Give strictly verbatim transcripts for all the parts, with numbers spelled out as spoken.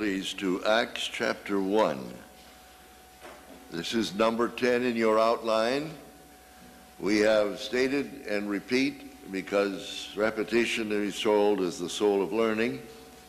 please, to Acts chapter one. This is number ten in your outline. We have stated and repeat, because repetition is told is the soul of learning,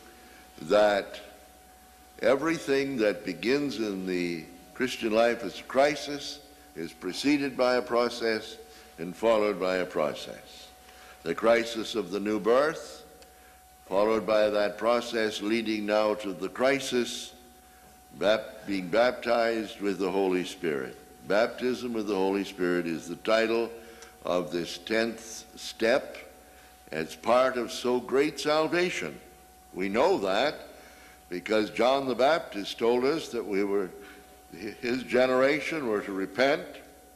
that everything that begins in the Christian life as a crisis is preceded by a process and followed by a process. The crisis of the new birth, followed by that process leading now to the crisis, bap- being baptized with the Holy Spirit. Baptism with the Holy Spirit is the title of this tenth step as part of so great salvation. We know that because John the Baptist told us that we were, his generation were to repent,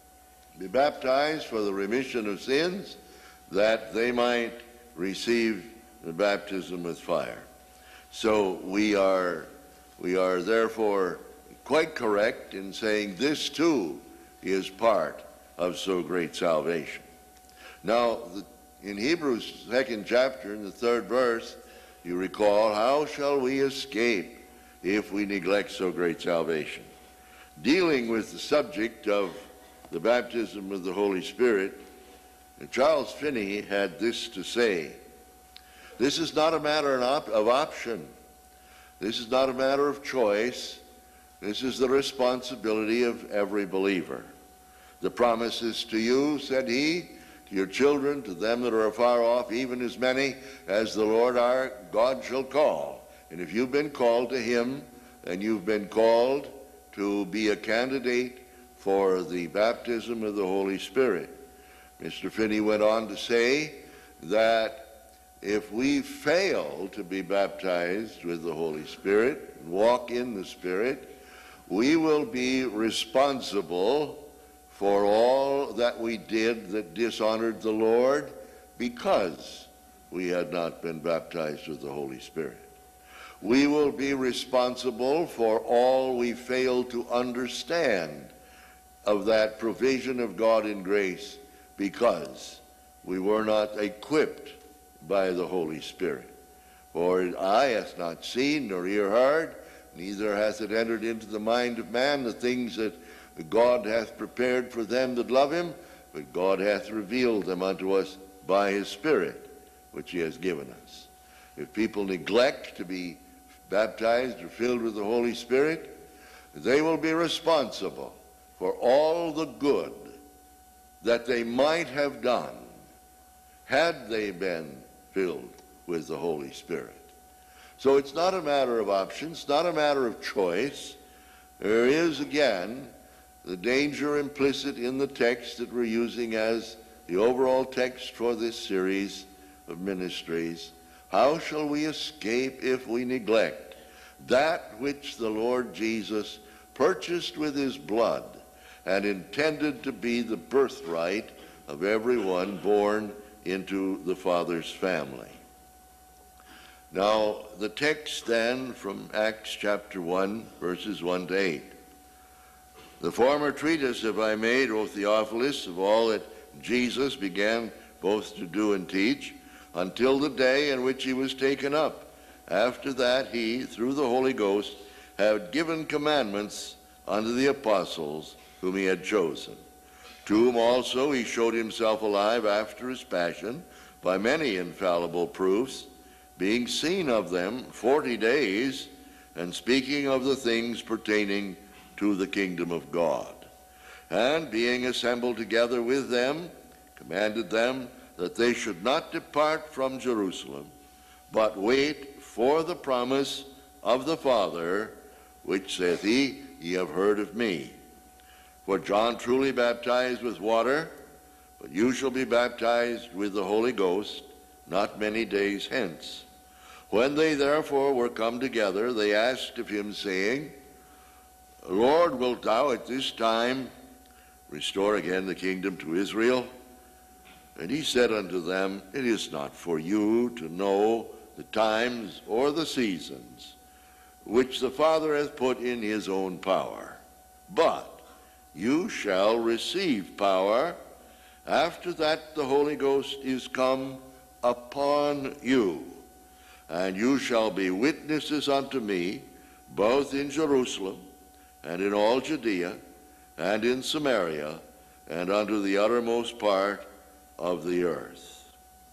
be baptized for the remission of sins, that they might receive the baptism with fire. So we are, we are therefore quite correct in saying this too is part of so great salvation. Now, the, in Hebrews second chapter, in the third verse, you recall, how shall we escape if we neglect so great salvation? Dealing with the subject of the baptism of the Holy Spirit, Charles Finney had this to say: this is not a matter of option. This is not a matter of choice. This is the responsibility of every believer. The promise is to you, said he, to your children, to them that are afar off, even as many as the Lord our God shall call. And if you've been called to him, then you've been called to be a candidate for the baptism of the Holy Spirit. Mister Finney went on to say that if we fail to be baptized with the Holy Spirit and walk in the Spirit, we will be responsible for all that we did that dishonored the Lord because we had not been baptized with the Holy Spirit. We will be responsible for all we failed to understand of that provision of God in grace because we were not equipped by the Holy Spirit. For eye hath not seen, nor ear heard, neither hath it entered into the mind of man the things that God hath prepared for them that love him, but God hath revealed them unto us by his Spirit, which he has given us. If people neglect to be baptized or filled with the Holy Spirit, they will be responsible for all the good that they might have done had they been filled with the Holy Spirit. So it's not a matter of options, it's not a matter of choice. There is, again, the danger implicit in the text that we're using as the overall text for this series of ministries. How shall we escape if we neglect that which the Lord Jesus purchased with his blood and intended to be the birthright of everyone born into the Father's family? Now, the text then from Acts chapter one, verses one to eight. The former treatise have I made, O Theophilus, of all that Jesus began both to do and teach, until the day in which he was taken up. After that he, through the Holy Ghost, had given commandments unto the apostles whom he had chosen, to whom also he showed himself alive after his passion by many infallible proofs, being seen of them forty days, and speaking of the things pertaining to the kingdom of God. And being assembled together with them, commanded them that they should not depart from Jerusalem, but wait for the promise of the Father, which saith he, ye have heard of me. For John truly baptized with water, but you shall be baptized with the Holy Ghost not many days hence. When they therefore were come together, they asked of him, saying, Lord, wilt thou at this time restore again the kingdom to Israel? And he said unto them, It is not for you to know the times or the seasons which the Father hath put in his own power, but you shall receive power after that the Holy Ghost is come upon you, and you shall be witnesses unto me both in Jerusalem and in all Judea and in Samaria and unto the uttermost part of the earth.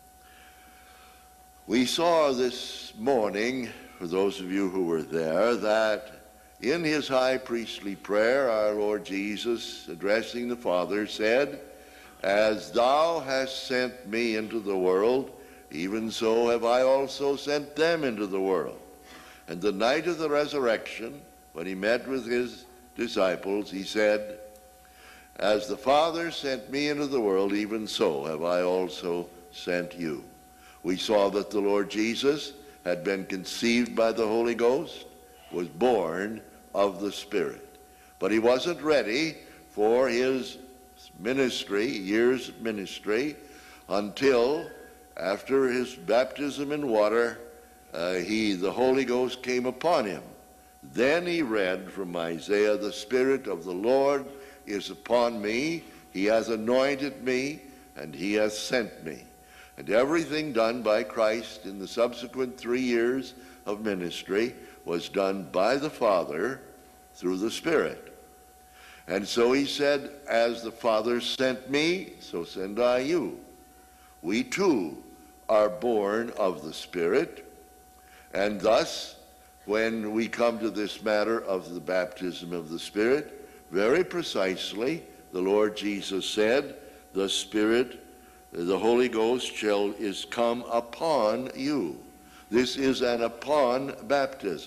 We saw this morning, for those of you who were there, that in his high priestly prayer, our Lord Jesus, addressing the Father, said, "As thou hast sent me into the world, even so have I also sent them into the world." And the night of the resurrection, when he met with his disciples, he said, "As the Father sent me into the world, even so have I also sent you." We saw that the Lord Jesus had been conceived by the Holy Ghost, was born of the Spirit. But he wasn't ready for his ministry, years of ministry, until after his baptism in water, uh, he, the Holy Ghost came upon him. Then he read from Isaiah, "The Spirit of the Lord is upon me. He has anointed me, and he has sent me." And everything done by Christ in the subsequent three years of ministry was done by the Father through the Spirit. And so he said, "As the Father sent me, so send I you." We too are born of the Spirit, and thus, when we come to this matter of the baptism of the Spirit, very precisely, the Lord Jesus said, "The Spirit, the Holy Ghost shall is come upon you." This is an upon baptism.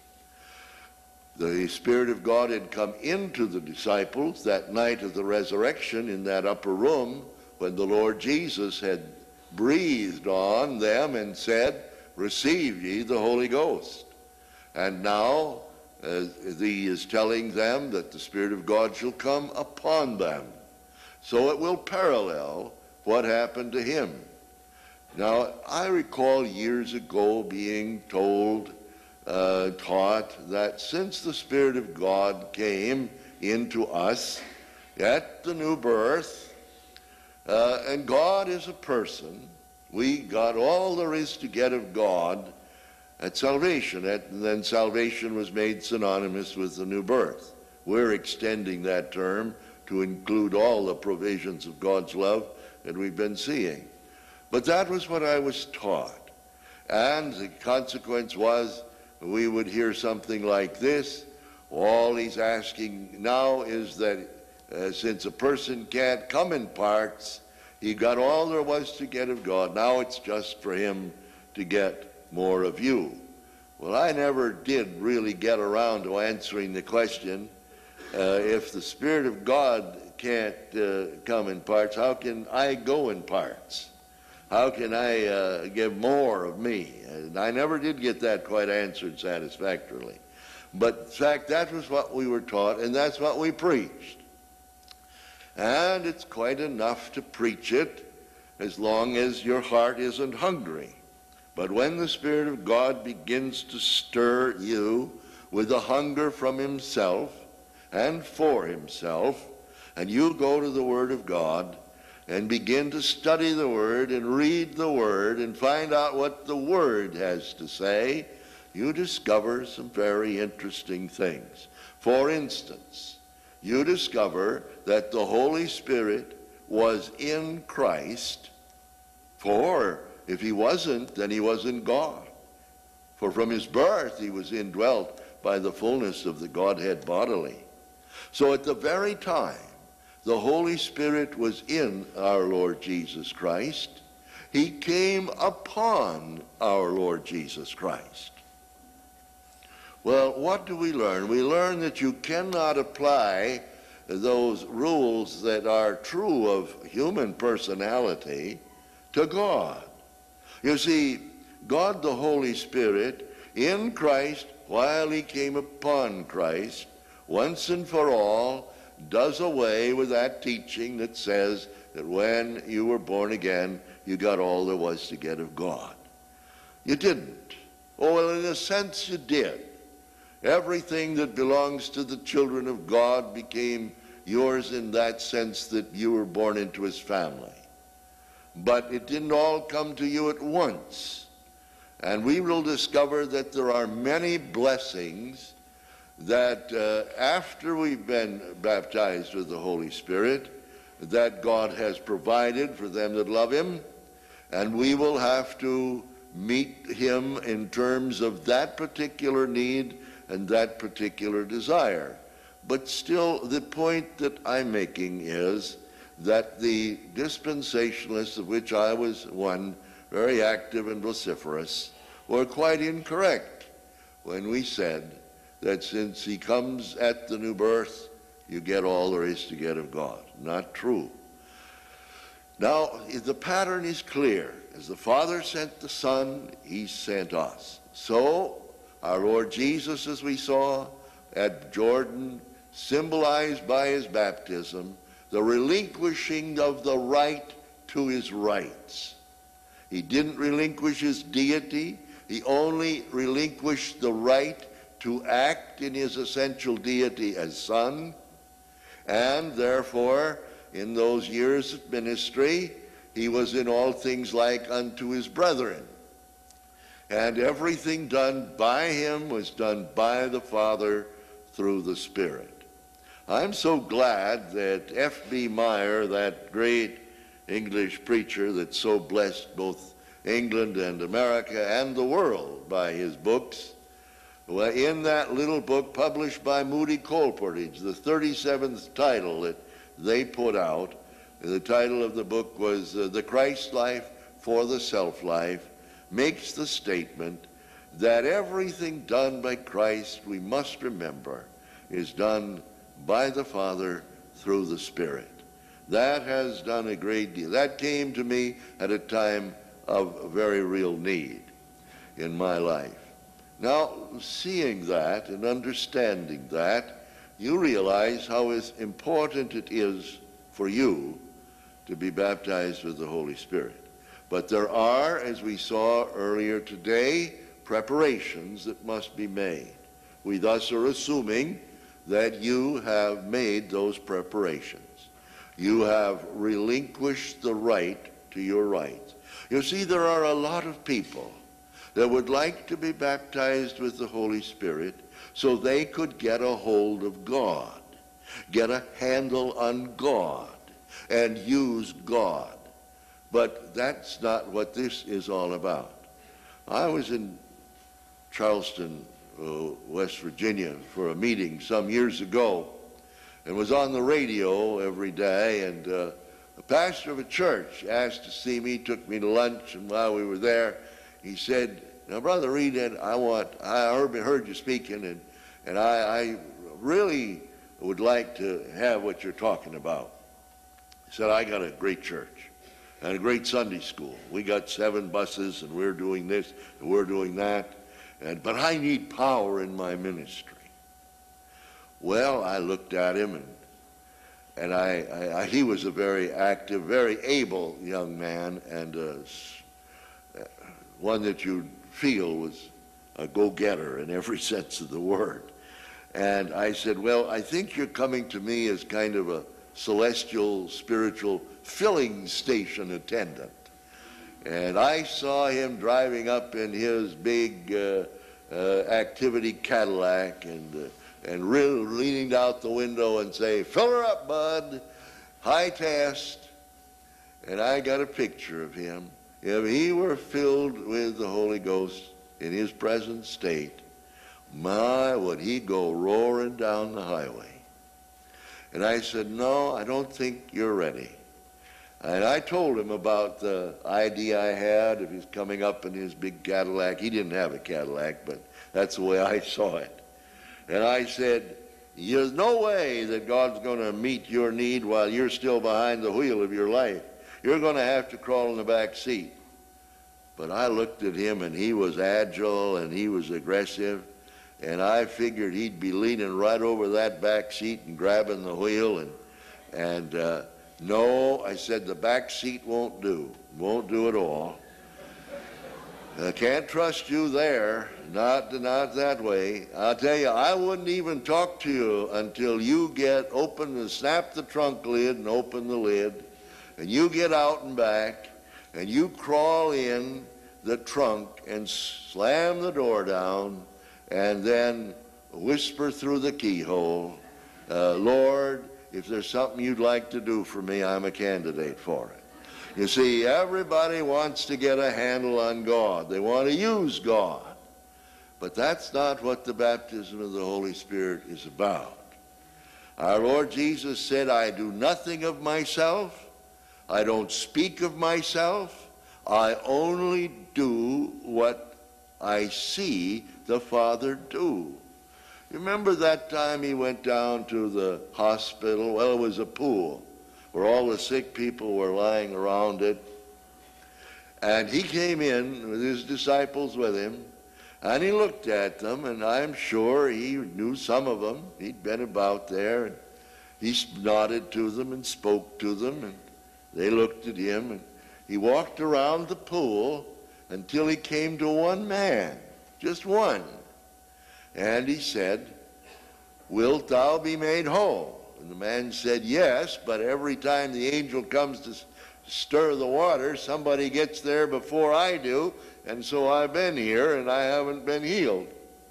The Spirit of God had come into the disciples that night of the resurrection in that upper room when the Lord Jesus had breathed on them and said, "Receive ye the Holy Ghost." And now uh, he is telling them that the Spirit of God shall come upon them. So it will parallel what happened to him. Now, I recall years ago being told, uh, taught, that since the Spirit of God came into us at the new birth, uh, and God is a person, we got all there is to get of God at salvation, at, and then salvation was made synonymous with the new birth. We're extending that term to include all the provisions of God's love that we've been seeing. But that was what I was taught. And the consequence was we would hear something like this: all he's asking now is that uh, since a person can't come in parts, he got all there was to get of God. Now it's just for him to get more of you. Well, I never did really get around to answering the question, uh, if the Spirit of God can't uh, come in parts, how can I go in parts? How can I uh, give more of me? And I never did get that quite answered satisfactorily. But in fact, that was what we were taught, and that's what we preached. And it's quite enough to preach it as long as your heart isn't hungry. But when the Spirit of God begins to stir you with a hunger from himself and for himself, and you go to the Word of God and begin to study the Word and read the Word and find out what the Word has to say, you discover some very interesting things. For instance, you discover that the Holy Spirit was in Christ, for if he wasn't, then he wasn't God. For from his birth he was indwelt by the fullness of the Godhead bodily. So at the very time the Holy Spirit was in our Lord Jesus Christ, he came upon our Lord Jesus Christ. Well, what do we learn? We learn that you cannot apply those rules that are true of human personality to God. You see, God the Holy Spirit in Christ, while he came upon Christ, once and for all, does away with that teaching that says that when you were born again, you got all there was to get of God. You didn't. Oh, well, in a sense you did. Everything that belongs to the children of God became yours in that sense that you were born into his family. But it didn't all come to you at once. And we will discover that there are many blessings that uh, after we've been baptized with the Holy Spirit, that God has provided for them that love him, and we will have to meet him in terms of that particular need and that particular desire. But still, the point that I'm making is that the dispensationalists, of which I was one, very active and vociferous, were quite incorrect when we said that since he comes at the new birth, you get all there is to get of God. Not true. Now, the pattern is clear. As the Father sent the Son, he sent us. So, our Lord Jesus, as we saw at Jordan, symbolized by his baptism, the relinquishing of the right to his rights. He didn't relinquish his deity. He only relinquished the right to act in his essential deity as Son. And therefore, in those years of ministry, he was in all things like unto his brethren. And everything done by him was done by the Father through the Spirit. I'm so glad that F B Meyer, that great English preacher that so blessed both England and America and the world by his books, well, in that little book published by Moody Coleportage, the thirty-seventh title that they put out, the title of the book was uh, The Christ Life for the Self-Life, makes the statement that everything done by Christ, we must remember, is done by the Father through the Spirit. That has done a great deal. That came to me at a time of very real need in my life. Now, seeing that and understanding that, you realize how important it is for you to be baptized with the Holy Spirit. But there are, as we saw earlier today, preparations that must be made. We thus are assuming that you have made those preparations. You have relinquished the right to your rights. You see, there are a lot of people that would like to be baptized with the Holy Spirit so they could get a hold of God, get a handle on God, and use God. But that's not what this is all about. I was in Charleston, uh, West Virginia, for a meeting some years ago, and was on the radio every day, and uh, a pastor of a church asked to see me, took me to lunch, and while we were there, he said, "Now, Brother Reidhead, I want, I heard, heard you speaking, and, and I, I really would like to have what you're talking about." He said, "I got a great church and a great Sunday school. We got seven buses, and we're doing this, and we're doing that, and, but I need power in my ministry." Well, I looked at him, and, and I, I, I, he was a very active, very able young man, and uh, one that you'd feel was a go-getter in every sense of the word. And I said, "Well, I think you're coming to me as kind of a celestial, spiritual filling station attendant." And I saw him driving up in his big uh, uh, activity Cadillac and, uh, and really leaning out the window and say, "Fill her up, bud, high test." And I got a picture of him. If he were filled with the Holy Ghost in his present state, my, would he go roaring down the highway. And I said, "No, I don't think you're ready." And I told him about the idea I had of his coming up in his big Cadillac. He didn't have a Cadillac, but that's the way I saw it. And I said, "There's no way that God's going to meet your need while you're still behind the wheel of your life. You're going to have to crawl in the back seat." But I looked at him, and he was agile, and he was aggressive, and I figured he'd be leaning right over that back seat and grabbing the wheel. And, and uh, no, I said, the back seat won't do. Won't do at all. I can't trust you there, not, not that way. I'll tell you, I wouldn't even talk to you until you get open and snap the trunk lid and open the lid, and you get out and back, and you crawl in the trunk and slam the door down, and then whisper through the keyhole, uh, Lord, if there's something you'd like to do for me, I'm a candidate for it. You see, everybody wants to get a handle on God. They want to use God. But that's not what the baptism of the Holy Spirit is about. Our Lord Jesus said, I do nothing of myself. I don't speak of myself. I only do what I see the Father do. Remember that time he went down to the hospital? Well, it was a pool where all the sick people were lying around it. And he came in with his disciples with him, and he looked at them, and I'm sure he knew some of them. He'd been about there, and he nodded to them and spoke to them, and they looked at him, and he walked around the pool until he came to one man, just one. And he said, wilt thou be made whole? And the man said, yes, but every time the angel comes to stir the water, somebody gets there before I do, and so I've been here and I haven't been healed.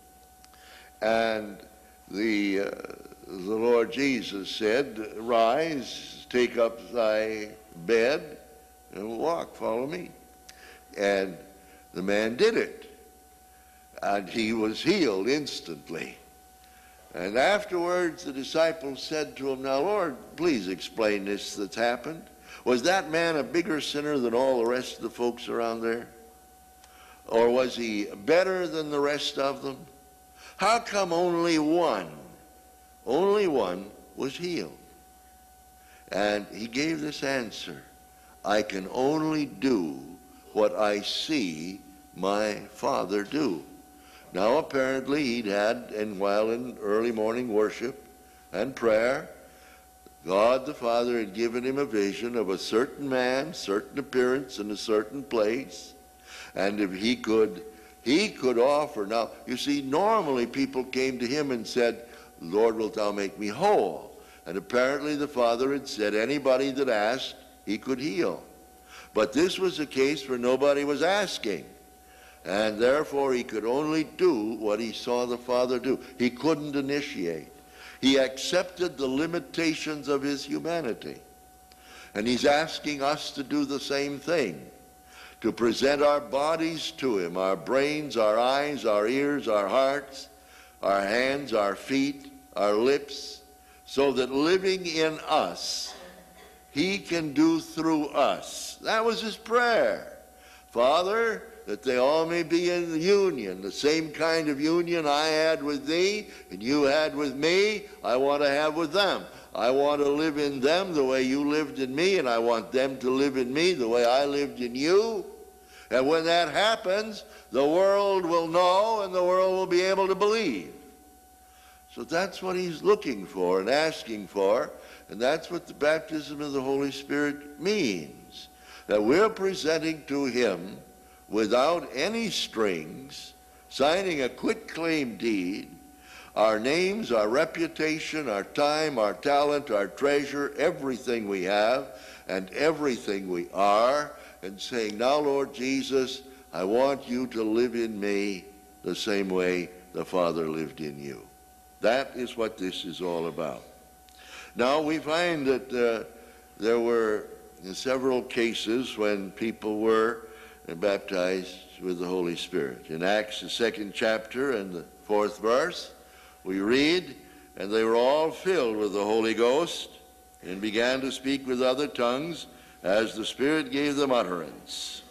And the, uh, the Lord Jesus said, rise, take up thy bed, and walk, follow me. And the man did it. And he was healed instantly. And afterwards the disciples said to him, now Lord, please explain this that's happened. Was that man a bigger sinner than all the rest of the folks around there? Or was he better than the rest of them? How come only one, only one was healed? And he gave this answer, I can only do what I see my Father do. Now apparently he'd had, and while in early morning worship and prayer, God the Father had given him a vision of a certain man, certain appearance in a certain place, and if he could, he could offer. Now, you see, normally people came to him and said, Lord, wilt thou make me whole? And apparently the Father had said anybody that asked, he could heal. But this was a case where nobody was asking. And therefore he could only do what he saw the Father do. He couldn't initiate. He accepted the limitations of his humanity. And he's asking us to do the same thing, to present our bodies to him, our brains, our eyes, our ears, our hearts, our hands, our feet, our lips, so that living in us, he can do through us. That was his prayer. Father, that they all may be in union, the same kind of union I had with thee and you had with me, I want to have with them. I want to live in them the way you lived in me, and I want them to live in me the way I lived in you. And when that happens, the world will know and the world will be able to believe. So that's what he's looking for and asking for, and that's what the baptism of the Holy Spirit means, that we're presenting to him without any strings, signing a quitclaim deed, our names, our reputation, our time, our talent, our treasure, everything we have and everything we are, and saying, now, Lord Jesus, I want you to live in me the same way the Father lived in you. That is what this is all about. Now, we find that uh, there were several cases when people were baptized with the Holy Spirit. In Acts, the second chapter and the fourth verse, we read, and they were all filled with the Holy Ghost and began to speak with other tongues as the Spirit gave them utterance.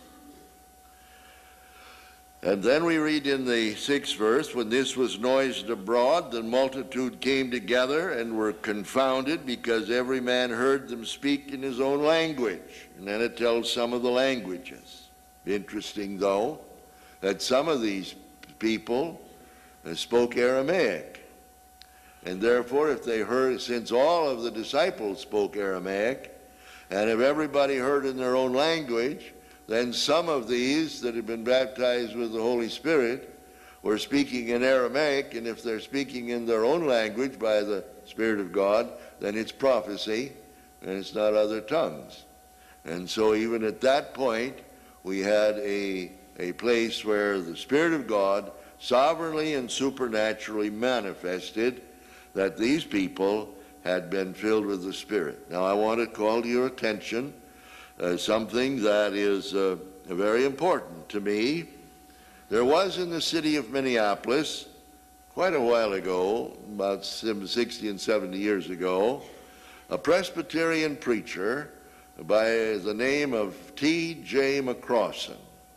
And then we read in the sixth verse, when this was noised abroad, the multitude came together and were confounded, because every man heard them speak in his own language. And then it tells some of the languages. Interesting, though, that some of these people uh, spoke Aramaic. And therefore, if they heard, since all of the disciples spoke Aramaic, and if everybody heard in their own language, then some of these that had been baptized with the Holy Spirit were speaking in Aramaic, and if they're speaking in their own language by the Spirit of God, then it's prophecy, and it's not other tongues. And so even at that point, we had a, a place where the Spirit of God sovereignly and supernaturally manifested that these people had been filled with the Spirit. Now I want to call to your attention uh, something that is uh, very important to me. There was in the city of Minneapolis, quite a while ago, about sixty and seventy years ago, a Presbyterian preacher by the name of T J McCrossan.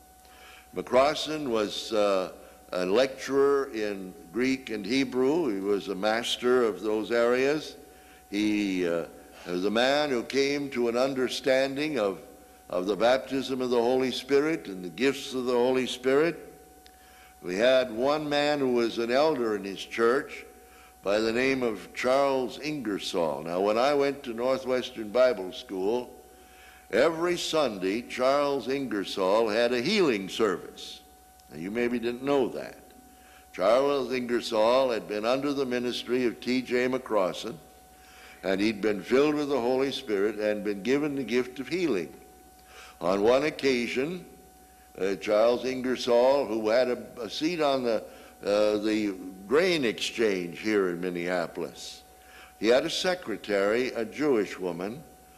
McCrossan was uh, a lecturer in Greek and Hebrew. He was a master of those areas. He uh, was a man who came to an understanding of, of the baptism of the Holy Spirit and the gifts of the Holy Spirit. We had one man who was an elder in his church by the name of Charles Ingersoll. Now, when I went to Northwestern Bible School, every Sunday, Charles Ingersoll had a healing service. Now, you maybe didn't know that. Charles Ingersoll had been under the ministry of T J McCrossan, and he'd been filled with the Holy Spirit and been given the gift of healing. On one occasion, uh, Charles Ingersoll, who had a, a seat on the, uh, the grain exchange here in Minneapolis, he had a secretary, a Jewish woman,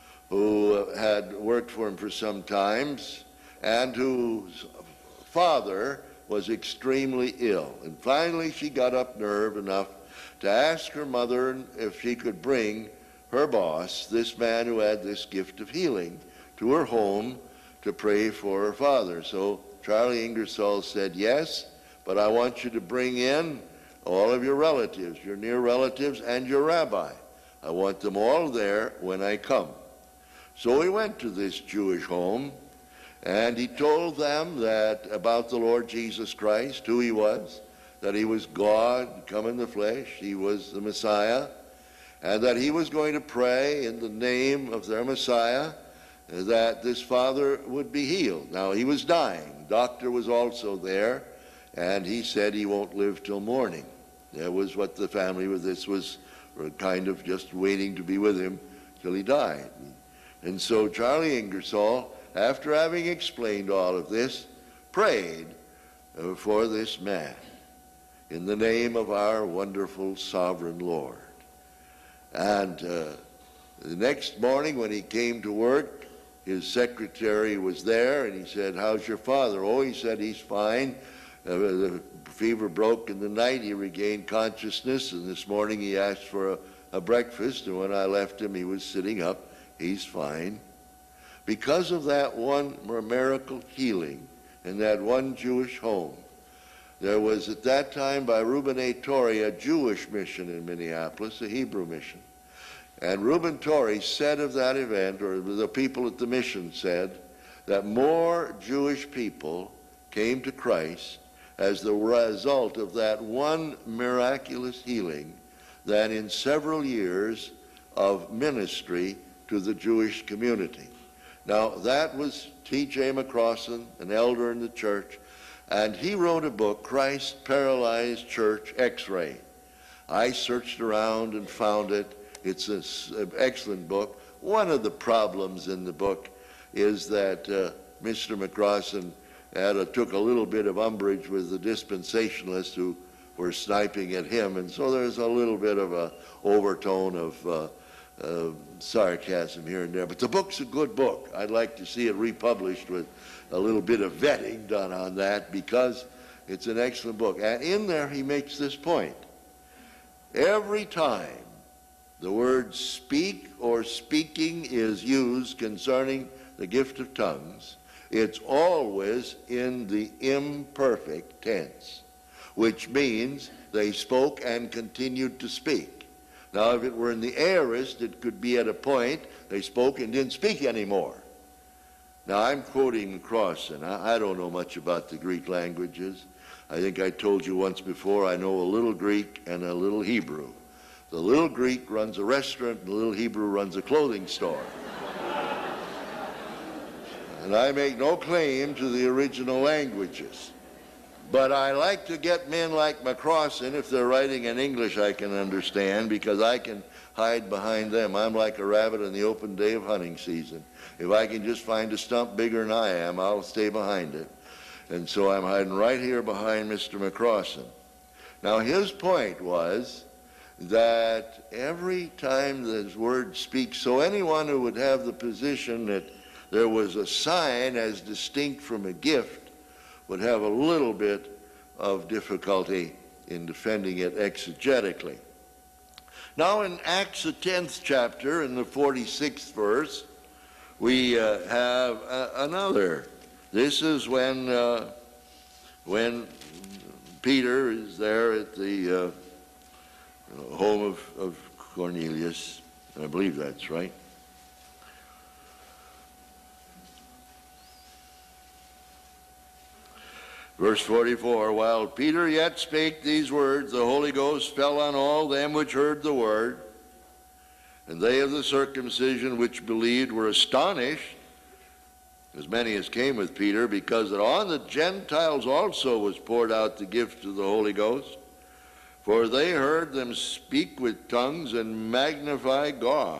who had worked for him for some times, and whose father was extremely ill. And finally she got up nerve enough to ask her mother if she could bring her boss, this man who had this gift of healing, to her home to pray for her father. So Charlie Ingersoll said, yes, but I want you to bring in all of your relatives, your near relatives, and your rabbi. I want them all there when I come. So he went to this Jewish home, and he told them that about the Lord Jesus Christ, who he was, that he was God come in the flesh, he was the Messiah, and that he was going to pray in the name of their Messiah that this father would be healed. Now, he was dying. Doctor was also there, and he said he won't live till morning. That was what the family with this was kind of just waiting to be with him till he died. And so Charlie Ingersoll, after having explained all of this, prayed uh, for this man in the name of our wonderful sovereign Lord. And uh, the next morning when he came to work, his secretary was there, and he said, how's your father? Oh, he said, he's fine. Uh, the fever broke in the night. He regained consciousness, and this morning he asked for a, a breakfast, and when I left him, he was sitting up. He's fine. Because of that one miracle healing in that one Jewish home, there was at that time by Reuben A. Torrey a Jewish mission in Minneapolis, a Hebrew mission. And Reuben Torrey said of that event, or the people at the mission said, that more Jewish people came to Christ as the result of that one miraculous healing than in several years of ministry to the Jewish community. Now, that was T J McCrossan, an elder in the church, and he wrote a book, Christ Paralyzed Church X-Ray. I searched around and found it. It's an excellent book. One of the problems in the book is that uh, Mister McCrossan had a, took a little bit of umbrage with the dispensationalists who were sniping at him, and so there's a little bit of a overtone of uh, uh, sarcasm here and there. But the book's a good book. I'd like to see it republished with a little bit of vetting done on that, because it's an excellent book. And in there he makes this point. Every time the word speak or speaking is used concerning the gift of tongues, it's always in the imperfect tense, which means they spoke and continued to speak. Now, if it were in the aorist, it could be at a point they spoke and didn't speak anymore. Now, I'm quoting McCrossan. I, I don't know much about the Greek languages. I think I told you once before I know a little Greek and a little Hebrew. The little Greek runs a restaurant, and the little Hebrew runs a clothing store. And I make no claim to the original languages. But I like to get men like McCrossan, if they're writing in English I can understand, because I can hide behind them. I'm like a rabbit in the open day of hunting season. If I can just find a stump bigger than I am, I'll stay behind it. And so I'm hiding right here behind Mister McCrossan. Now, his point was that every time this word speaks, so anyone who would have the position that there was a sign as distinct from a gift would have a little bit of difficulty in defending it exegetically. Now, in Acts, the tenth chapter, in the forty-sixth verse, we uh, have uh, another. This is when uh, when Peter is there at the uh, home of, of Cornelius. I believe that's right. Verse forty-four, while Peter yet spake these words, the Holy Ghost fell on all them which heard the word, and they of the circumcision which believed were astonished, as many as came with Peter, because that on the Gentiles also was poured out the gift of the Holy Ghost. For they heard them speak with tongues and magnify God.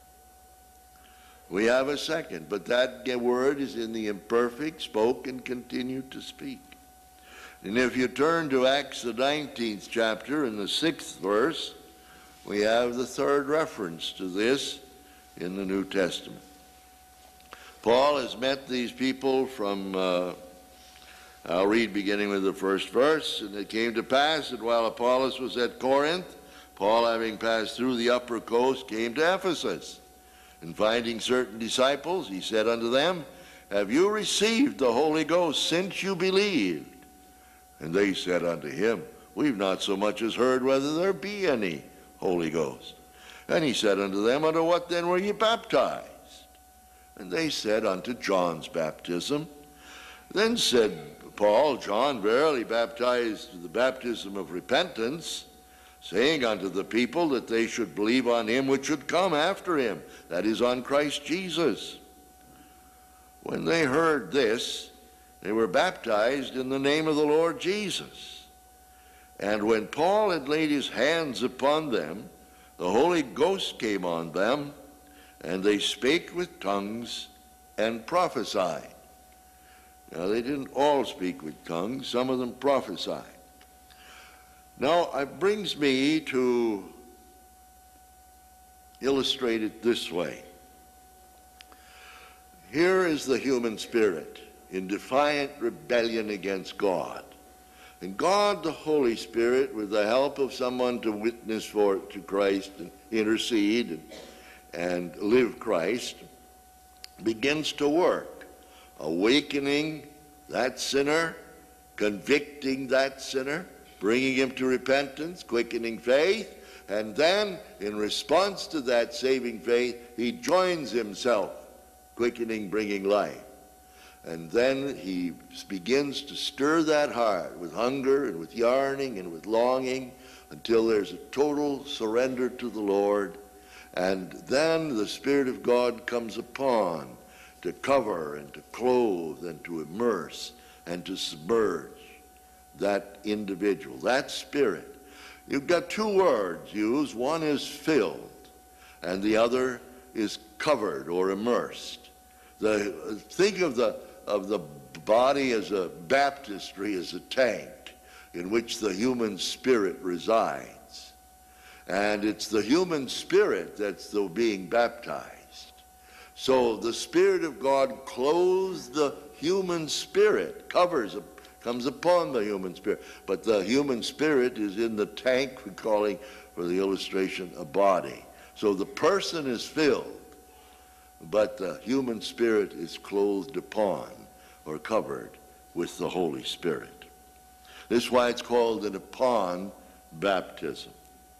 We have a second, but that word is in the imperfect, spoke and continued to speak. And if you turn to Acts the nineteenth chapter in the sixth verse, we have the third reference to this in the New Testament. Paul has met these people from, uh, I'll read beginning with the first verse. And it came to pass that while Apollos was at Corinth, Paul, having passed through the upper coast, came to Ephesus. And finding certain disciples, he said unto them, have you received the Holy Ghost since you believed? And they said unto him, we've not so much as heard whether there be any Holy Ghost. And he said unto them, unto what then were ye baptized? And they said, unto John's baptism. Then said Paul, John verily baptized with the baptism of repentance, saying unto the people that they should believe on him which should come after him, that is, on Christ Jesus. When they heard this, they were baptized in the name of the Lord Jesus. And when Paul had laid his hands upon them, the Holy Ghost came on them, and they spake with tongues and prophesied. Now, they didn't all speak with tongues. Some of them prophesied. Now, it brings me to illustrate it this way. Here is the human spirit in defiant rebellion against God. And God, the Holy Spirit, with the help of someone to witness for to Christ and intercede and and live Christ, begins to work, awakening that sinner, convicting that sinner, bringing him to repentance, quickening faith, and then in response to that saving faith, he joins himself, quickening, bringing life. And then he begins to stir that heart with hunger and with yearning and with longing until there's a total surrender to the Lord. And then the Spirit of God comes upon to cover and to clothe and to immerse and to submerge that individual, that spirit. You've got two words used. One is filled, and the other is covered or immersed. The, think of the, of the body as a baptistry, as a tank in which the human spirit resides. And it's the human spirit that's the being baptized. So the Spirit of God clothes the human spirit, covers, comes upon the human spirit. But the human spirit is in the tank, we're calling, for the illustration, a body. So the person is filled, but the human spirit is clothed upon or covered with the Holy Spirit. This is why it's called an upon baptism.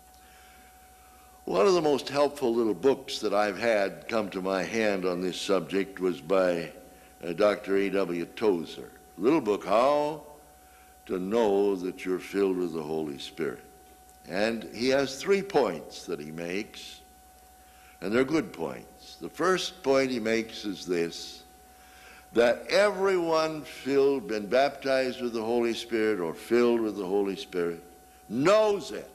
One of the most helpful little books that I've had come to my hand on this subject was by uh, Doctor A W Tozer. Little book, How to Know That You're Filled with the Holy Spirit. And he has three points that he makes, and they're good points. The first point he makes is this, that everyone filled, been baptized with the Holy Spirit or filled with the Holy Spirit, knows it.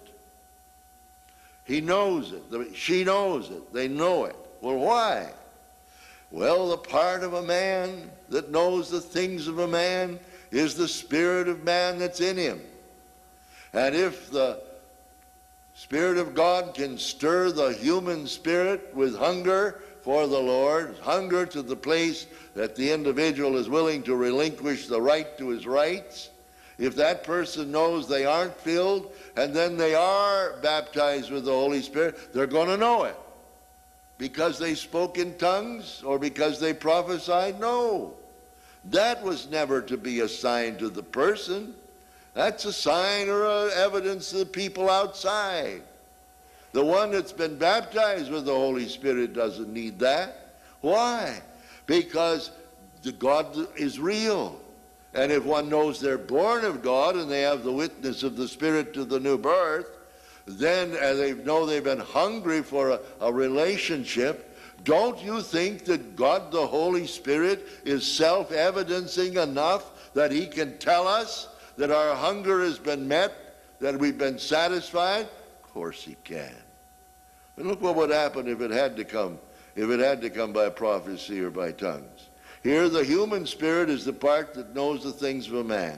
He knows it. She knows it. They know it. Well, why? Well, the part of a man that knows the things of a man is the spirit of man that's in him. And if the Spirit of God can stir the human spirit with hunger for the Lord, hunger to the place that the individual is willing to relinquish the right to his rights, if that person knows they aren't filled and then they are baptized with the Holy Spirit, they're going to know it. Because they spoke in tongues or because they prophesied? No. That was never to be a sign to the person. That's a sign or a evidence to the people outside. The one that's been baptized with the Holy Spirit doesn't need that. Why? Because the God is real. And if one knows they're born of God and they have the witness of the Spirit to the new birth, then uh, they know they've been hungry for a, a relationship. Don't you think that God the Holy Spirit is self-evidencing enough that he can tell us that our hunger has been met, that we've been satisfied? Of course he can. But look what would happen if it had to come, if it had to come by prophecy or by tongues. Here the human spirit is the part that knows the things of a man.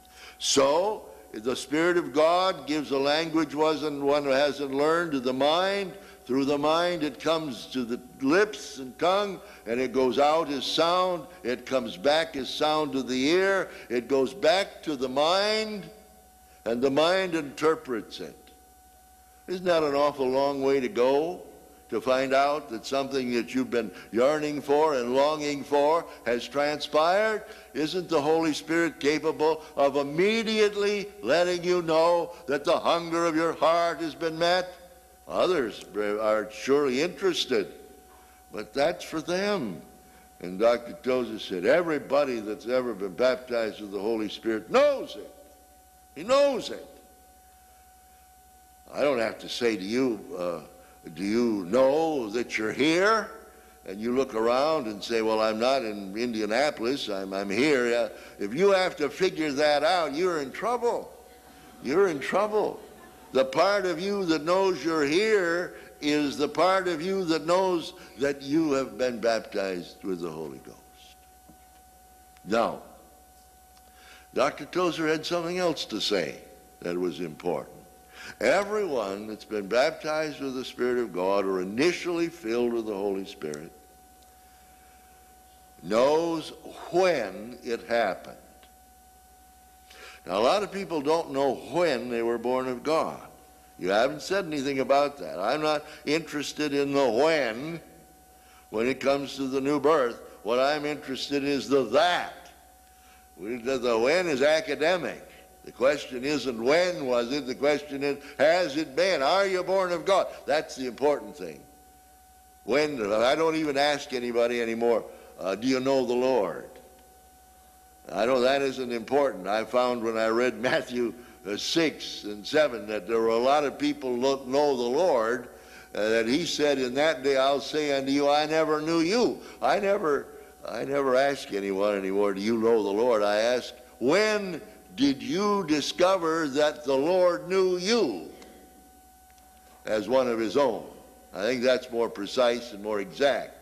So the Spirit of God gives a language wasn't one who hasn't learned to the mind. Through the mind it comes to the lips and tongue, and it goes out as sound. It comes back as sound to the ear. It goes back to the mind, and the mind interprets it. Isn't that an awful long way to go to find out that something that you've been yearning for and longing for has transpired? Isn't the Holy Spirit capable of immediately letting you know that the hunger of your heart has been met? Others are surely interested, but that's for them. And Doctor Tozer said, everybody that's ever been baptized with the Holy Spirit knows it. He knows it. I don't have to say to you, uh, do you know that you're here? And you look around and say, well, I'm not in Indianapolis, I'm, I'm here. Uh, if you have to figure that out, you're in trouble. You're in trouble. The part of you that knows you're here is the part of you that knows that you have been baptized with the Holy Ghost. Now, Doctor Tozer had something else to say that was important. Everyone that's been baptized with the Spirit of God or initially filled with the Holy Spirit knows when it happened. Now, a lot of people don't know when they were born of God. You haven't said anything about that. I'm not interested in the when when it comes to the new birth. What I'm interested in is the that. The when is academic. The question isn't when was it. The question is, has it been? Are you born of God? That's the important thing. When, I don't even ask anybody anymore, uh, do you know the Lord? I know that isn't important. I found when I read Matthew uh, six and seven that there were a lot of people who know the Lord, uh, that he said, in that day I'll say unto you, I never knew you. I never, I never ask anyone anymore, do you know the Lord? I ask, when did you discover that the Lord knew you as one of his own? I think that's more precise and more exact.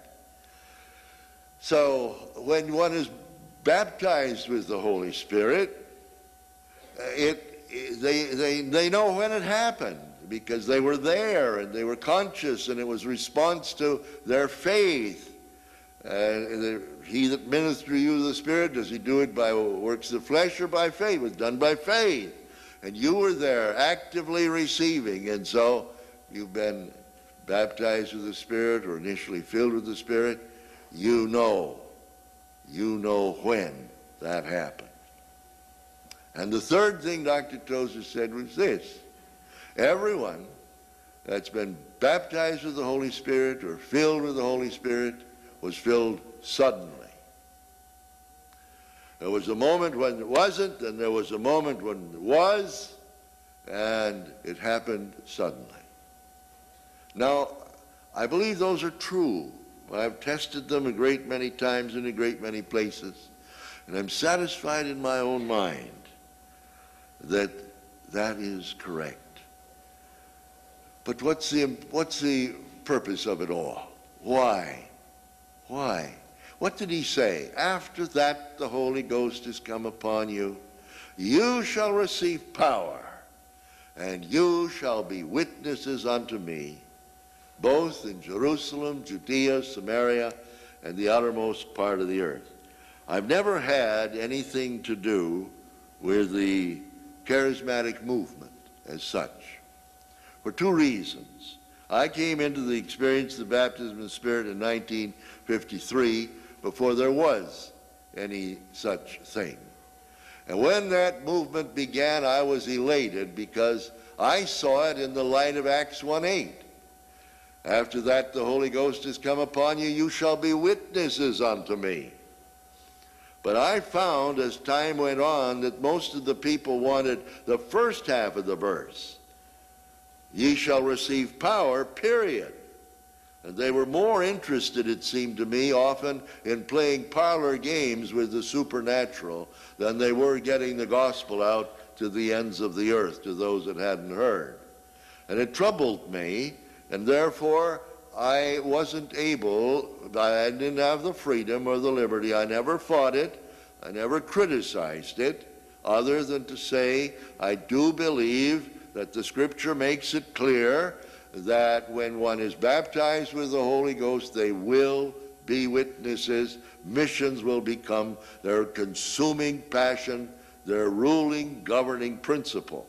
So when one is baptized with the Holy Spirit, it, it they, they, they know when it happened because they were there and they were conscious, and it was response to their faith. Uh, he that ministers you the Spirit, does he do it by works of the flesh or by faith? It was done by faith. And you were there actively receiving, and so you've been baptized with the Spirit or initially filled with the Spirit. You know. You know when that happened. And the third thing Doctor Tozer said was this. Everyone that's been baptized with the Holy Spirit or filled with the Holy Spirit was filled suddenly. There was a moment when it wasn't, and there was a moment when it was, and it happened suddenly. Now, I believe those are true. I've tested them a great many times in a great many places, and I'm satisfied in my own mind that that is correct. But what's the, what's the purpose of it all? Why? Why? What did he say? After that the Holy Ghost is come upon you, you shall receive power, and you shall be witnesses unto me, both in Jerusalem, Judea, Samaria, and the uttermost part of the earth. I've never had anything to do with the charismatic movement as such, for two reasons. I came into the experience of the baptism of the Spirit in nineteen fifty-three, before there was any such thing. And when that movement began, I was elated because I saw it in the light of Acts one eight. After that the Holy Ghost has come upon you, you shall be witnesses unto me. But I found as time went on that most of the people wanted the first half of the verse. Ye shall receive power, period. And they were more interested, it seemed to me, often in playing parlor games with the supernatural than they were getting the gospel out to the ends of the earth, to those that hadn't heard. And it troubled me, and therefore I wasn't able, I didn't have the freedom or the liberty. I never fought it. I never criticized it, other than to say I do believe that the Scripture makes it clear that when one is baptized with the Holy Ghost, they will be witnesses. Missions will become their consuming passion, their ruling, governing principle.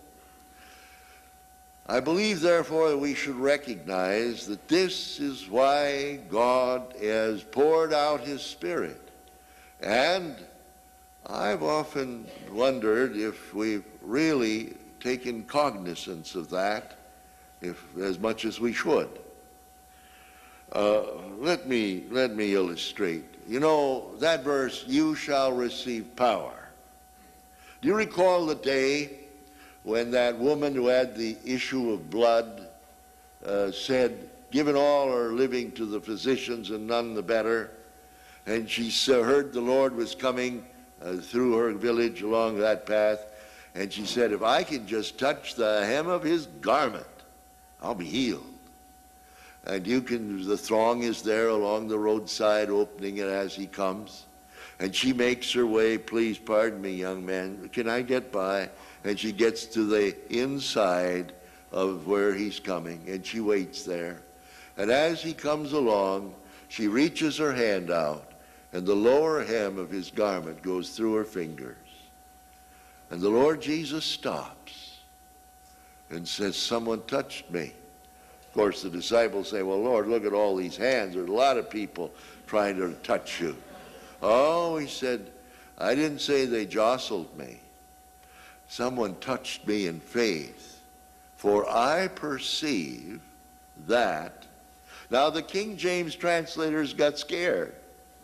I believe, therefore, that we should recognize that this is why God has poured out his Spirit. And I've often wondered if we've really taken cognizance of that, if as much as we should. Uh, let me let me illustrate. You know, that verse, you shall receive power. Do you recall the day when that woman who had the issue of blood uh, said, given all her living to the physicians and none the better, and she uh, heard the Lord was coming uh, through her village along that path, and she said, if I can just touch the hem of his garment, I'll be healed. And you can, the throng is there along the roadside opening it as he comes. And she makes her way, please pardon me, young man, can I get by? And she gets to the inside of where he's coming, and she waits there. And as he comes along, she reaches her hand out, and the lower hem of his garment goes through her fingers. And the Lord Jesus stops and says, someone touched me. Of course, the disciples say, well, Lord, look at all these hands. There's a lot of people trying to touch you. Oh, he said, I didn't say they jostled me. Someone touched me in faith, for I perceive that. Now, the King James translators got scared.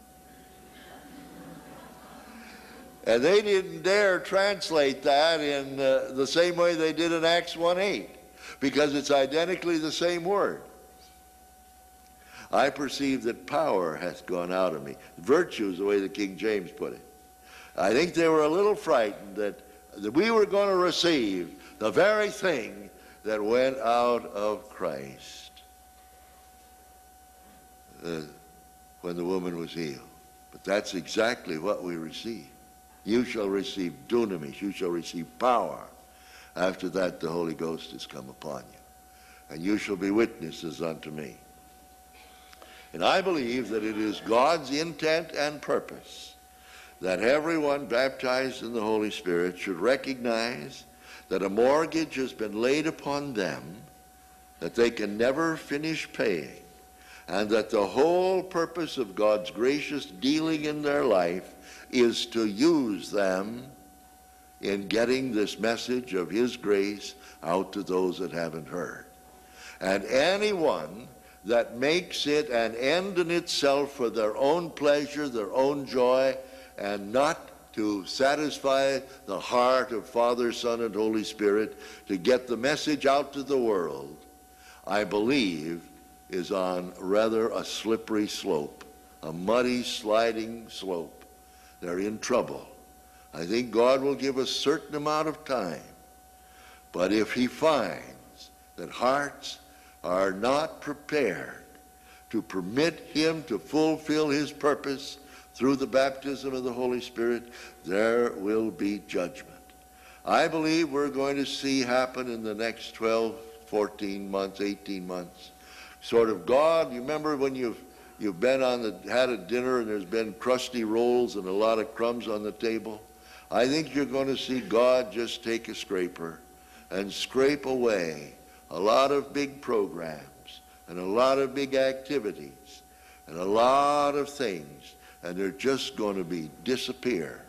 And they didn't dare translate that in uh, the same way they did in Acts one eight, because it's identically the same word. I perceive that power hath gone out of me. Virtue is the way the King James put it. I think they were a little frightened that, that we were going to receive the very thing that went out of Christ uh, when the woman was healed. But that's exactly what we received. You shall receive dunamis, you shall receive power. After that the Holy Ghost is come upon you. And you shall be witnesses unto me. And I believe that it is God's intent and purpose that everyone baptized in the Holy Spirit should recognize that a mortgage has been laid upon them that they can never finish paying, and that the whole purpose of God's gracious dealing in their life is to use them in getting this message of his grace out to those that haven't heard. And anyone that makes it an end in itself for their own pleasure, their own joy, and not to satisfy the heart of Father, Son, and Holy Spirit, to get the message out to the world, I believe is on rather a slippery slope, a muddy, sliding slope. They're in trouble. I think God will give a certain amount of time. But if he finds that hearts are not prepared to permit him to fulfill his purpose through the baptism of the Holy Spirit, there will be judgment. I believe we're going to see happen in the next twelve, fourteen months, eighteen months. Sort of God, you remember when you've, you've been on the, had a dinner and there's been crusty rolls and a lot of crumbs on the table? I think you're going to see God just take a scraper and scrape away a lot of big programs and a lot of big activities and a lot of things, and they're just going to be disappear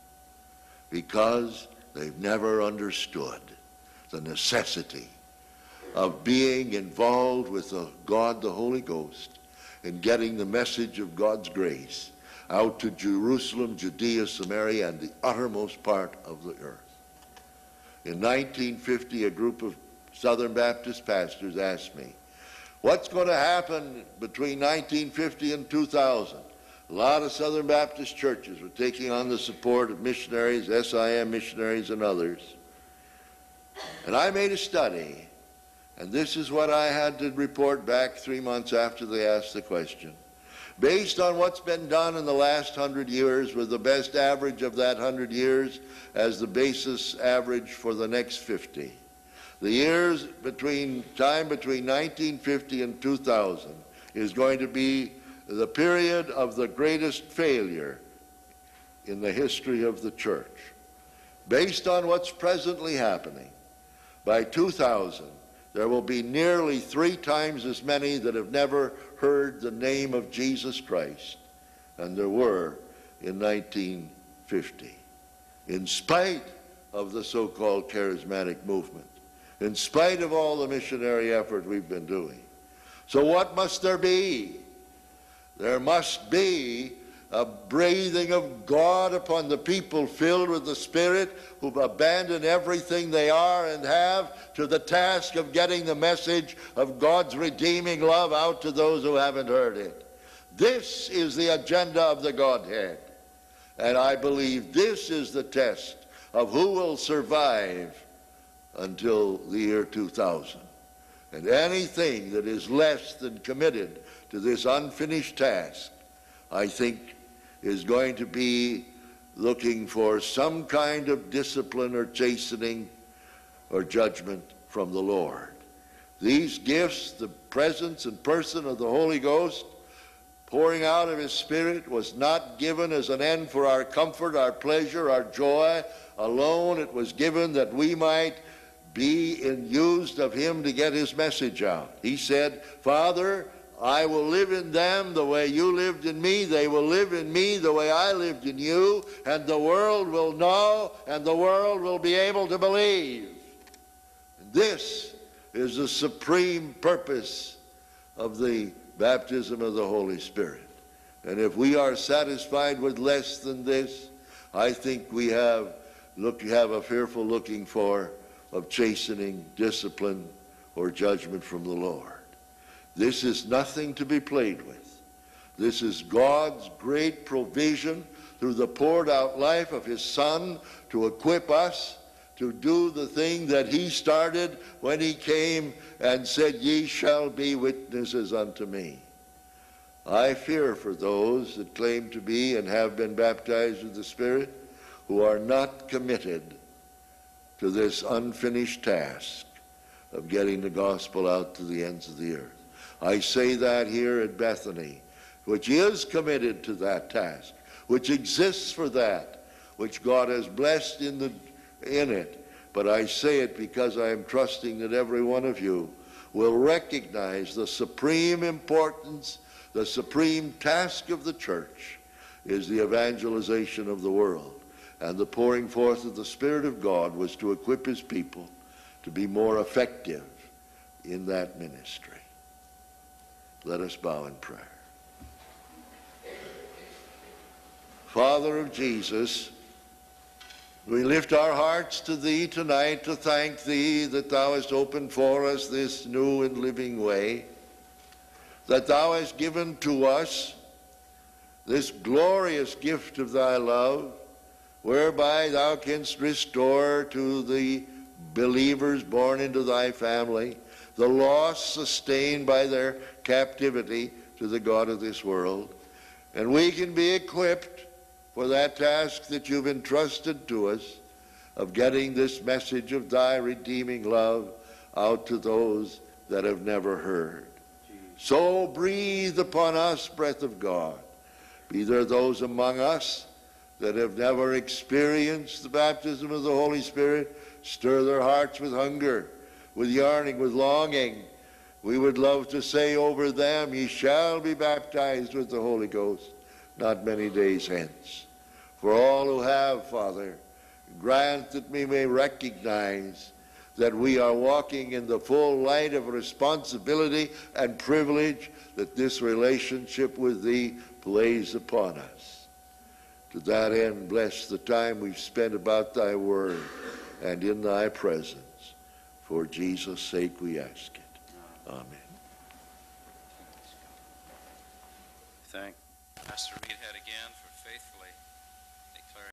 because they've never understood the necessity of being involved with the God, the Holy Ghost, and getting the message of God's grace out to Jerusalem, Judea, Samaria, and the uttermost part of the earth. In nineteen fifty, a group of Southern Baptist pastors asked me, what's going to happen between nineteen fifty and two thousand? A lot of Southern Baptist churches were taking on the support of missionaries, S I M missionaries, and others. And I made a study, and this is what I had to report back three months after they asked the question. Based on what's been done in the last hundred years, with the best average of that hundred years as the basis average for the next fifty. The years between, time between nineteen fifty and two thousand is going to be the period of the greatest failure in the history of the church. Based on what's presently happening, by two thousand, there will be nearly three times as many that have never heard the name of Jesus Christ than there were in nineteen fifty, in spite of the so-called charismatic movement, in spite of all the missionary effort we've been doing. So what must there be? There must be a breathing of God upon the people filled with the Spirit, who've abandoned everything they are and have to the task of getting the message of God's redeeming love out to those who haven't heard it. This is the agenda of the Godhead. And I believe this is the test of who will survive until the year two thousand. And anything that is less than committed to this unfinished task, I think, is going to be looking for some kind of discipline or chastening or judgment from the Lord. These gifts, the presence and person of the Holy Ghost, pouring out of His Spirit, was not given as an end for our comfort, our pleasure, our joy alone. It was given that we might be in used of Him to get His message out. He said, Father, I will live in them the way you lived in me. They will live in me the way I lived in you. And the world will know, and the world will be able to believe. And this is the supreme purpose of the baptism of the Holy Spirit. And if we are satisfied with less than this, I think we have, look, have a fearful looking for of chastening, discipline, or judgment from the Lord. This is nothing to be played with. This is God's great provision through the poured out life of His Son to equip us to do the thing that He started when He came and said, ye shall be witnesses unto me. I fear for those that claim to be and have been baptized with the Spirit who are not committed to this unfinished task of getting the gospel out to the ends of the earth. I say that here at Bethany, which is committed to that task, which exists for that, which God has blessed in, the, in it. But I say it because I am trusting that every one of you will recognize the supreme importance, the supreme task of the church is the evangelization of the world. And the pouring forth of the Spirit of God was to equip His people to be more effective in that ministry. Let us bow in prayer. Father of Jesus, we lift our hearts to Thee tonight to thank Thee that Thou hast opened for us this new and living way, that Thou hast given to us this glorious gift of Thy love, whereby Thou canst restore to the believers born into Thy family the loss sustained by their captivity to the god of this world. And we can be equipped for that task that you've entrusted to us of getting this message of thy redeeming love out to those that have never heard. So breathe upon us, breath of God. Be there those among us that have never experienced the baptism of the Holy Spirit. Stir their hearts with hunger, with yearning, with longing. We would love to say over them, ye shall be baptized with the Holy Ghost not many days hence. For all who have, Father, grant that we may recognize that we are walking in the full light of responsibility and privilege that this relationship with thee plays upon us. To that end, bless the time we've spent about thy word and in thy presence. For Jesus' sake we ask it. Amen. Thank Pastor Reidhead again